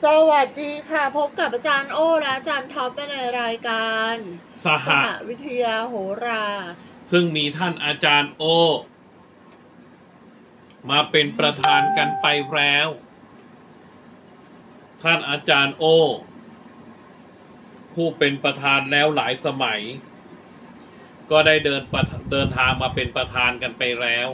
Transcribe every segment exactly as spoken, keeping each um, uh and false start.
สวัสดีค่ะพบกับอาจารย์โอและอาจารย์ท็อปในรายการสหวิทยาโหราซึ่งมีท่านอาจารย์โอมาเป็นประธานกันไปแล้วท่านอาจารย์โอผู้เป็นประธานแล้วหลายสมัยก็ได้เดินเดินทางมาเป็นประธานกันไปแล้ว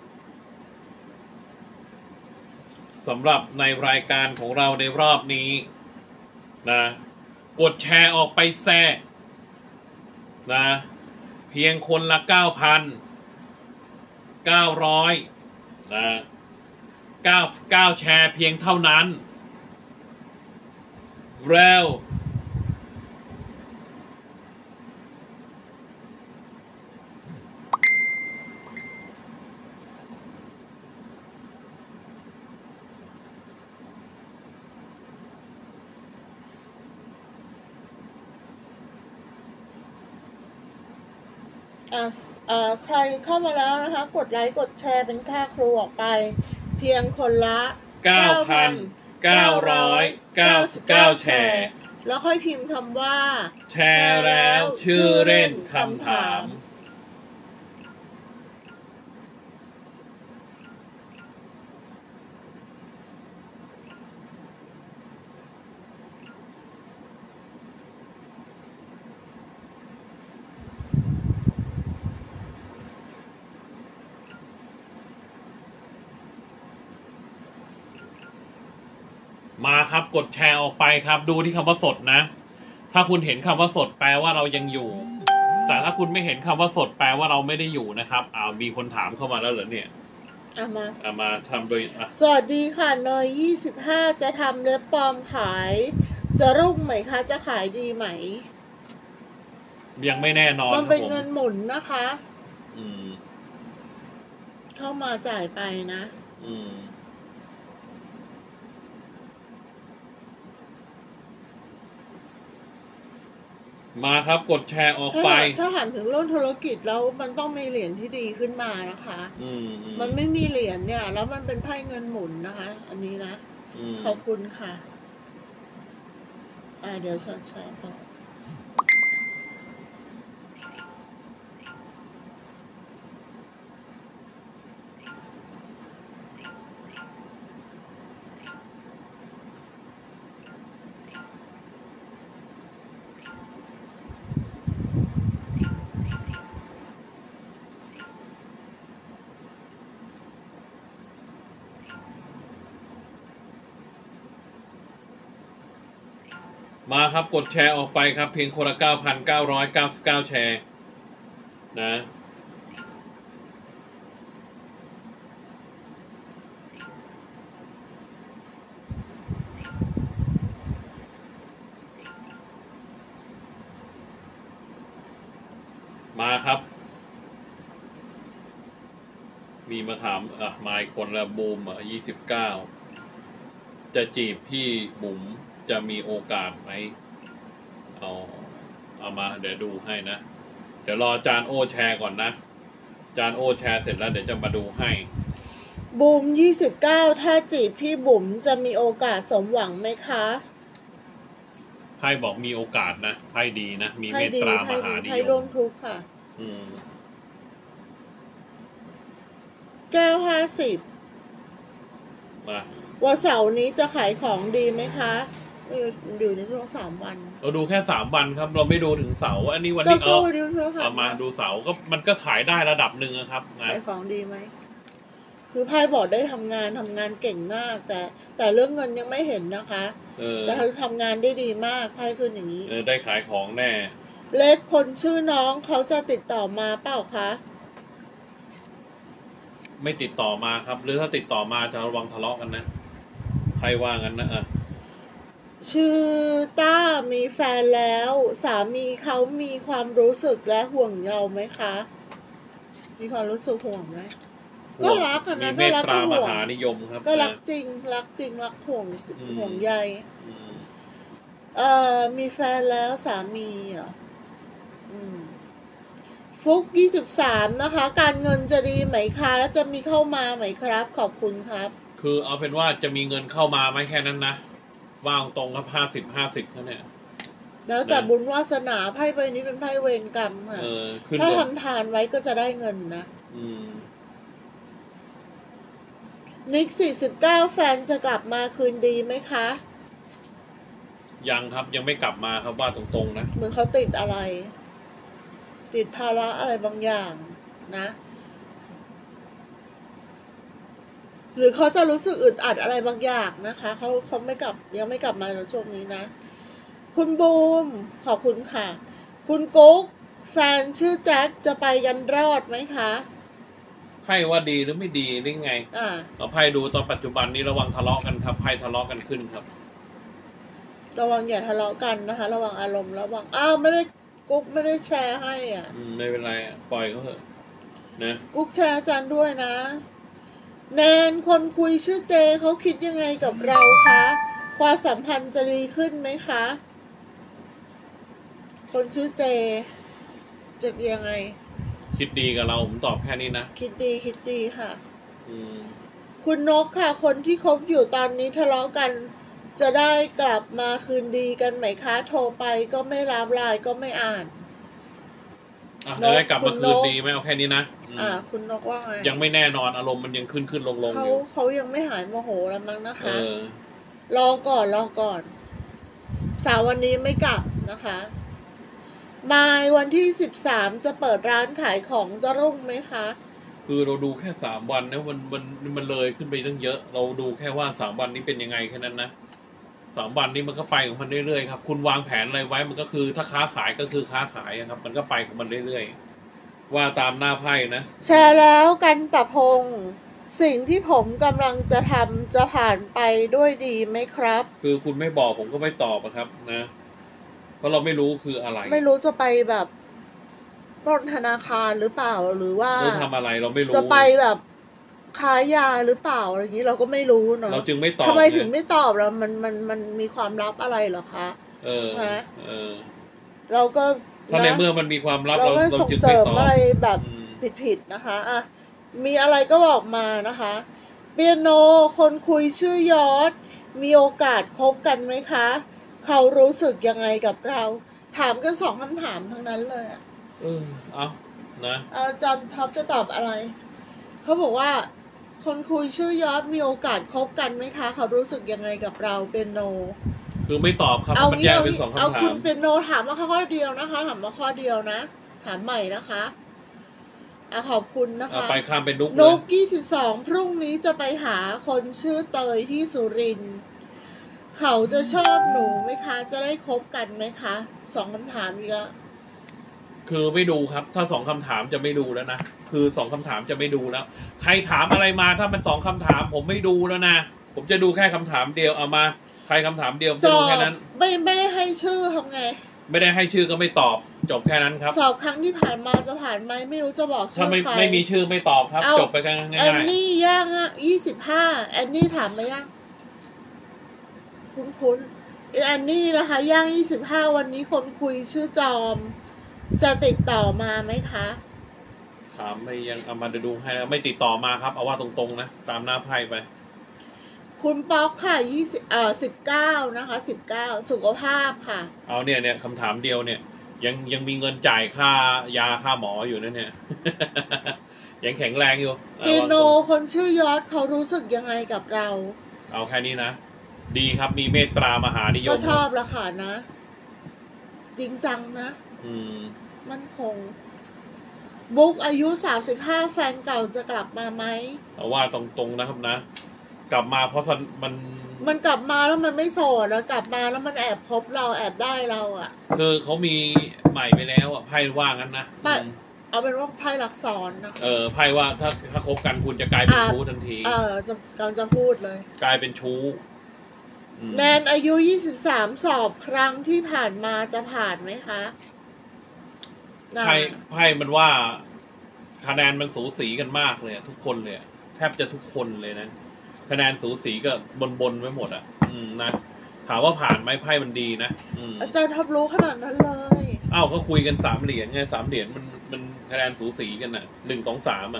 สำหรับในรายการของเราในรอบนี้นะกดแชร์ออกไปแซ่นะเพียงคนละ เก้าพันเก้าร้อย นะเก้าสิบเก้าแชร์เพียงเท่านั้นเร็วใครเข้ามาแล้วนะคะกดไลค์กดแชร์เป็นค่าครูออกไปเพียงคนละเก้าพันเก้าร้อยเก้าสิบเก้า แชร์แล้วค่อยพิมพ์คำว่าแชร์แล้วชื่อเล่นคำถามมาครับกดแชร์ออกไปครับดูที่คำว่าสดนะถ้าคุณเห็นคำว่าสดแปลว่าเรายังอยู่แต่ถ้าคุณไม่เห็นคำว่าสดแปลว่าเราไม่ได้อยู่นะครับอ้าวมีคนถามเข้ามาแล้วเหรอเนี่ยเอามาเอามาทำโดยสวัสดีค่ะเนยยี่สิบห้าจะทำเล็บปลอมขายจะรุ่งไหมคะจะขายดีไหมยังไม่แน่นอนมันเป็นเงินหมุนนะคะอืมเข้ามาจ่ายไปนะอืมมาครับกดแชร์ออกไปถ้าถามถึงเรื่องธุรกิจแล้วมันต้องมีเหรียญที่ดีขึ้นมานะคะอืมมันไม่มีเหรียญเนี่ยแล้วมันเป็นไพ่เงินหมุนนะคะอันนี้นะขอบคุณค่ะอ่าเดี๋ยวฉันแชร์ต่อมาครับกดแชร์ออกไปครับเพียงคนละ เก้าพันเก้าร้อยเก้าสิบเก้า แชร์นะมาครับมีมาถามอ่ะมาอีกคนละบูมอ่ะยี่สิบเก้าจะจีบพี่บุ๋มจะมีโอกาสไหมเอาเอามาเดี๋ยวดูให้นะเดี๋ยวรออาจารย์โอแชร์ก่อนนะอาจารย์โอแชร์เสร็จแล้วเดี๋ยวจะมาดูให้บุ๋มยี่สิบเก้าถ้าจีบพี่บุ๋มจะมีโอกาสสมหวังไหมคะไพ่บอกมีโอกาสนะไพ่ดีนะมีเมตตามหานิยมไพ่ร่วมทุกข์ค่ะอืมแก้วห้าสิบมาวันเสาร์นี้จะขายของดีไหมคะอยู่ในช่วงสามวันเราดูแค่สามวันครับเราไม่ดูถึงเสาร์อันนี้วันที่เอาเอามาดูเสาร์ก็มันก็ขายได้ระดับหนึ่งนะครับขายของดีไหมคือไพ่บอกได้ทำงานทำงานเก่งมากแต่แต่เรื่องเงินยังไม่เห็นนะคะแต่เขาทำงานได้ดีมากไพ่ขึ้นอย่างนี้เออได้ขายของแน่เล็กคนชื่อน้องเขาจะติดต่อมาเปล่าคะไม่ติดต่อมาครับหรือถ้าติดต่อมาจะระวังทะเลาะกันนะใครว่างั้นนะอ่ะชื่อต้ามีแฟนแล้วสามีเขามีความรู้สึกและห่วงเราไหมคะมีความรู้สึกห่วงไหมก็รักนะก็รักก็ห่วงก็รักจริงรักจริงรักห่วงห่วงใยเอ่อมีแฟนแล้วสามีเหรอฟุกยี่สิบสามนะคะการเงินจะดีไหมคะแล้วจะมีเข้ามาไหมครับขอบคุณครับคือเอาเป็นว่าจะมีเงินเข้ามาไหมแค่นั้นนะว่างตรงครับห้าสิบห้าสิบแล้วเนี่ยแล้วแต่บุญวาสนาไพ่ใบนี้เป็นไพ่เวรกรรมค่ะถ้าทำทานไว้ก็จะได้เงินนะนิกสี่สิบเก้าแฟนจะกลับมาคืนดีไหมคะยังครับยังไม่กลับมาครับว่าตรงๆนะเหมือนเขาติดอะไร ติดภาระอะไรบางอย่างนะหรือเขาจะรู้สึกอึดอัดอะไรบางอย่างนะคะเขาเขาไม่กลับยังไม่กลับมาในช่วงนี้นะคุณบูมขอบคุณค่ะคุณกุ๊กแฟนชื่อแจ็คจะไปกันรอดไหมคะไพ่ว่าดีหรือไม่ดีหรือไงอ่าเราไพ่ดูตอนปัจจุบันนี้ระวังทะเลาะกันครับไพ่ทะเลาะกันขึ้นครับระวังอย่าทะเลาะกันนะคะระวังอารมณ์ระวังอ้าวไม่ได้กุ๊กไม่ได้แชร์ให้อ่ะอืมไม่เป็นไรปล่อยเขาเถอะนะกุ๊กแชร์อาจารย์ด้วยนะแนนคนคุยชื่อเจเขาคิดยังไงกับเราคะความสัมพันธ์จะดีขึ้นไหมคะคนชื่อเจจะยังไงคิดดีกับเราผมตอบแค่นี้นะคิดดีคิดดีค่ะอืมคุณนกค่ะคนที่คบอยู่ตอนนี้ทะเลาะกันจะได้กลับมาคืนดีกันไหมคะโทรไปก็ไม่รับไลน์ก็ไม่อ่านจะได้กลับมาคืนดีไหมเอาแค่นี้นะอ่าคุณนกว่าไงยังไม่แน่นอนอารมณ์มันยังขึ้นขึ้นลงลงอยู่เขาเขายังไม่หายโมโหแล้วมั้งนะคะรอก่อนรอก่อนสาววันนี้ไม่กลับนะคะมายวันที่สิบสามจะเปิดร้านขายของจะรุ่งไหมคะคือเราดูแค่สามวันนะมันมันมันเลยขึ้นไปตั้งเยอะเราดูแค่ว่าสามวันนี้เป็นยังไงแค่นั้นนะสามวันนี้มันก็ไปของมันเรื่อยๆครับคุณวางแผนอะไรไว้มันก็คือถ้าค้าขายก็คือค้าขายครับมันก็ไปของมันเรื่อยๆว่าตามหน้าไพ่นะแชร์แล้วกันตะพงสิ่งที่ผมกำลังจะทำจะผ่านไปด้วยดีไหมครับคือคุณไม่บอกผมก็ไม่ตอบครับนะเพราะเราไม่รู้คืออะไรไม่รู้จะไปแบบปล้นธนาคารหรือเปล่าหรือว่าหรือทำอะไรเราไม่รู้จะไปแบบขายยาหรือเปล่าอะไรอย่างนี้เราก็ไม่รู้เนาะเราจึงไม่ตอบทำไมถึงไม่ตอบเรามันมันมันมีความลับอะไรเหรอคะเออนะเออเราก็เพราะในเมื่อมันมีความลับเราไม่ส่งเสริมอะไรแบบผิดๆนะคะอ่ะมีอะไรก็บอกมานะคะเปียโนคนคุยชื่อยอดมีโอกาสคบกันไหมคะเขารู้สึกยังไงกับเราถามกันสองคำถามทั้งนั้นเลยอ่ะเออเอานะอาจารย์ท็อปจะตอบอะไรเขาบอกว่าคนคุยชื่อยอดมีโอกาสคบกันไหมคะเขารู้สึกยังไงกับเราเปียโนคือไม่ตอบครับมันแยกเป็นสองคำถามเอาคุณเปียโนถามมาข้อเดียวนะคะถามมาข้อเดียวนะถามใหม่นะคะอ่ะขอบคุณนะคะไปข้ามเป็นนุกนุกยี่สิบสองพรุ่งนี้จะไปหาคนชื่อเตยที่สุรินทร์เขาจะชอบหนูไหมคะจะได้คบกันไหมคะสองคำถามอีกแล้วคือไม่ดูครับถ้าสองคำถามจะไม่ดูแล้วนะคือสองคำถามจะไม่ดูแล้วใครถามอะไรมาถ้ามันสองคำถามผมไม่ดูแล้วนะผมจะดูแค่คำถามเดียวเอามาใครคำถามเดียวจะดูแค่นั้นไม่ไม่ได้ให้ชื่อทำไงไม่ได้ให้ชื่อก็ไม่ตอบจบแค่นั้นครับสอบครั้งที่ผ่านมาจะผ่านไหมไม่รู้จะบอกชื่อใครไม่มีชื่อไม่ตอบครับจบไปกันง่ายๆแอนนี่ย่างอ่ะยี่สิบห้าแอนนี่ถามมายังคุ้นคุ้นแอนนี่นะคะย่างยี่สิบห้าวันนี้คนคุยชื่อจอมจะติดต่อมาไหมคะถามไม่ยังเอามาดูให้ไม่ติดต่อมาครับเอาว่าตรงๆนะตามหน้าไพ่ไปคุณป๊อกค่ะยี่สิบเอ่อสิบเก้านะคะสิบเก้าสุขภาพค่ะเอาเนี่ยเนี่ยคำถามเดียวเนี่ยยังยังมีเงินจ่ายค่ายาค่าหมออยู่นั่นเนี่ยยังแข็งแรงอยู่เปียโนคนชื่อยอดเขารู้สึกยังไงกับเราเอาแค่นี้นะดีครับมีเมตตามหานิยมก็ชอบละค่ะนะจริงจังนะอืมมันคงบุ๊กอายุสามสิบห้าแฟนเก่าจะกลับมาไหมเอาว่าตรงๆนะครับนะกลับมาเพราะมันมันกลับมาแล้วมันไม่โสดแล้วกลับมาแล้วมันแอบพบเราแอบได้เราอ่ะคือเขามีใหม่ไปแล้วอ่ะไพ่ว่างั้นนะเอาเป็นว่าไพ่รักซ้อนนะเออไพ่ว่าถ้าถ้าคบกันคุณจะกลายเป็นชู้ทันทีเออจะกำลังจะพูดเลยกลายเป็นชู้แนนอายุยี่สิบสามสอบครั้งที่ผ่านมาจะผ่านไหมคะไพ่ไพ่มันว่าคะแนนมันสูสีกันมากเลยทุกคนเลยแทบจะทุกคนเลยนะคะแนนสูสีก็บนบนไว้หมดอ่ะอืมนะถามว่าผ่านไหมไพ่มันดีนะอาจารย์ทับรู้ขนาดนั้นเลยอ้าวเขาคุยกันสามเหรียญไงสามเหรียญมันมันคะแนนสูสีกันอ่ะหนึ่งสองสามอ่ะ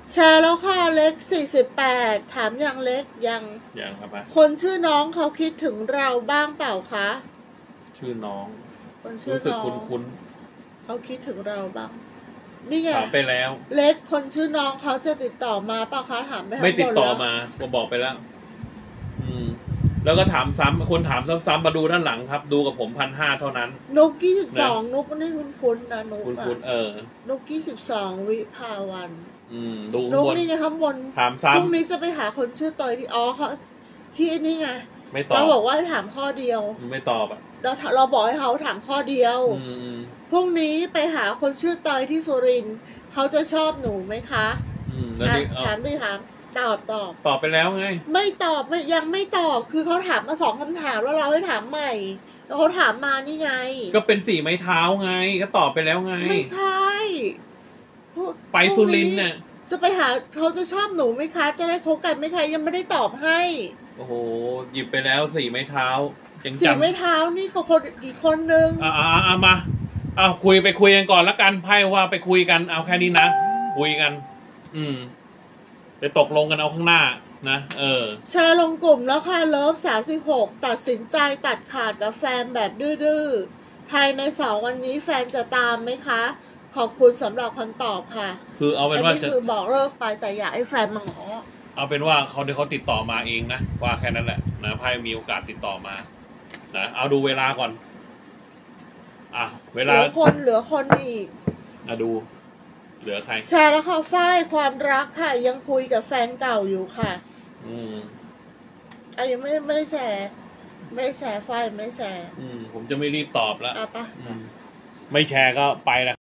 แชร์แล้วค่ะเล็กสี่สิบแปดถามยังเล็กยังยังครับปะคนชื่อน้องเขาคิดถึงเราบ้างเปล่าคะชื่อน้องคนชื่อรู้สึกน้องคุ้นเขาคิดถึงเราบ้างนี่ไงๆถามไปแล้วเล็กคนชื่อน้องเขาจะติดต่อมาเปล่าคะถามไปข้างบนไม่ติดต่อแล้วมาผมบอกไปแล้ว อืม แล้วก็ถามซ้ำคนถามซ้ำๆมาดูด้านหลังครับ ดูกับผมพันห้าเท่านั้นนุกยี่สิบสองนุกนี่คุณคุณนะนุกคุณอะคุณเออนุกยี่สิบสองวิภาวันอืม ดูนุข้างกบนนี่ไงข้างบนถามพรุ่งซ้ำนี้จะไปหาคนชื่อเตยที่อ๋อเขาที่นี่ไงไม่ตอเราบบอกว่าให้ถามข้อเดียวไม่ตอบอ่ะเราเราบอกให้เขาถามข้อเดียวอืมอืมพรุ่งนี้ไปหาคนชื่อเตยที่สุรินทร์เขาจะชอบหนูไหมคะอืมแล้วอ่ะนี่เอาถามดิถามตอบตอบตอบไปแล้วไงไม่ตอบไม่ยังไม่ตอบคือเขาถามมาสองคำถามแล้วเราให้ถามใหม่ แล้วเขาถามมานี่ไงก็เป็นสี่ไม้เท้าไง ก็ตอบไปแล้วไงไม่ใช่พรุ่งไปสุรินทร์เนี่ยจะไปหาเขาจะชอบหนูไหมคะ จะได้คบกันไหมคะยังไม่ได้ตอบให้โอ้โห หยิบไปแล้วสี่ไม้เท้ายังสีจำไม้เท้านี่เขาคนอีกคนนึงอ่าอ่าอ่ามาเอาคุยไปคุยกันก่อนละกันไพ่ว่าไปคุยกันเอาแค่นี้นะ คุยกัน อืม ไปตกลงกันเอาข้างหน้านะเออแชร์ลงกลุ่มแล้วค่ะเลิฟสามสิบหกตัดสินใจตัดขาดกับแฟนแบบดื้อๆภายในสองวันนี้แฟนจะตามไหมคะ ขอบคุณสำหรับคำตอบค่ะคือเอาเป็นอันว่านี้จะคือบอกเลิกไปแต่อยากให้แฟนมาง้อเอาเป็นว่าเขาเดี๋ยวเขาติดต่อมาเองนะว่าแค่นั้นแหละนะไพ่มีโอกาสติดต่อมานะเอาดูเวลาก่อน อ่ะเวเหลาลือคนเหลือคนอีกอ่ะดู เหลือใครแชร์แล้วค่ะฝ้ายความรักค่ะ ยังคุยกับแฟนเก่าอยู่ค่ะอืมอ่ะยังไม่ไม่ได้แชร์ ไม่ได้แชร์ฝ้ายไม่ได้แชร์อืม ผมจะไม่รีบตอบแล้วอ่ะปะอืมไม่แชร์ก็ไปแล้ว